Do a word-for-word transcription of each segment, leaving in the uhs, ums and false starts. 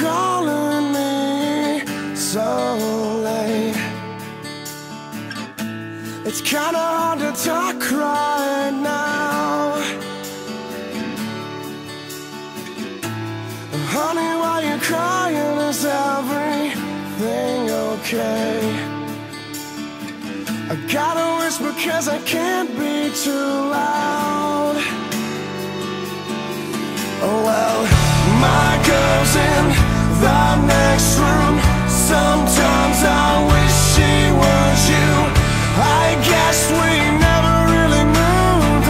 calling me so late. It's kinda hard to talk right now. Honey, why you crying? Is everything okay? I gotta whisper 'cause I can't be too loud. Oh well, my girl's in the next room. Sometimes I wish she was you. I guess we never really moved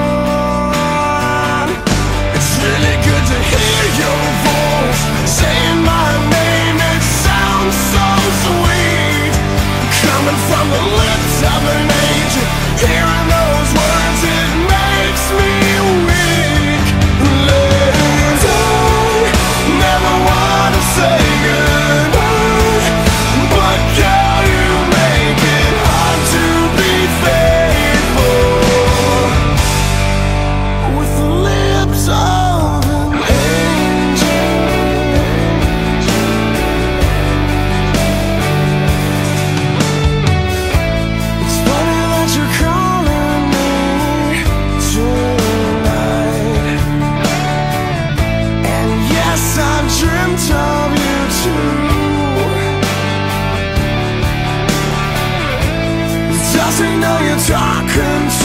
on. It's really good to hear your voice saying my name. It sounds so sweet, coming from the lips of an angel. Hearing those words, it makes me weak. Liz, I never wanna say goodbye, but girl, you make it hard to be faithful with the lips of an angel. It's funny that you're calling me tonight, and yes, I've dreamt of you too. Does he know you're talking to